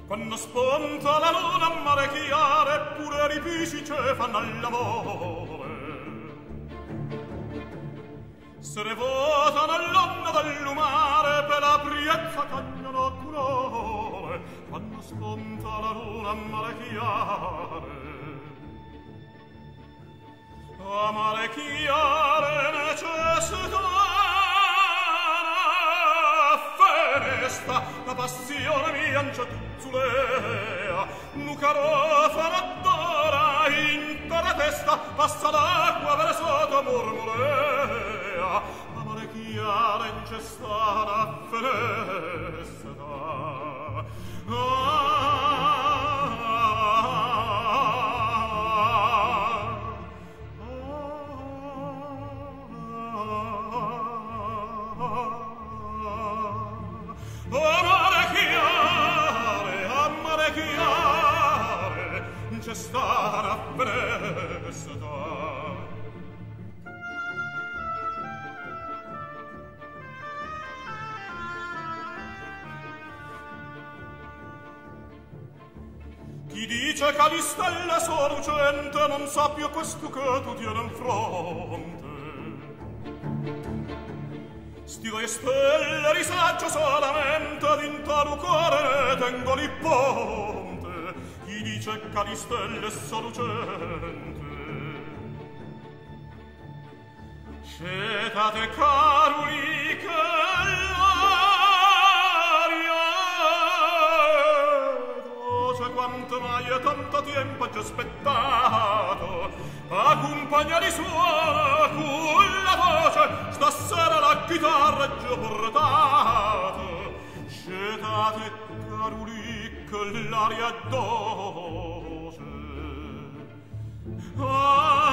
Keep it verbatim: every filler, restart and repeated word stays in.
Quando spunta la luna a mare chiare, pure i ripisci ce fanno l'amore. Se ne votano all'onna del lumare, per la priezza cagnano colore. Quando spunta la luna a mare chiare, a mare chiare necessità festa, la passione mia anciatuzzulea, nucaro faradora in terra testa, passa l'acqua verso mormorea, amore chiara in cestana festa. C'è stare appresta. Chi dice che di stelle sono lucente non sa più questo che tu tieni in fronte. Sti le stelle risaggio solamente d'intero cuore tengo lì ponte. Chi dice che di stelle sono lucente, scetate caruli che l'aria doce quanto mai è tanto tempo già aspettato, accompagnare suona con la voce, stasera la chitarra è già portata. Scetate caruli che l'aria doce, ah,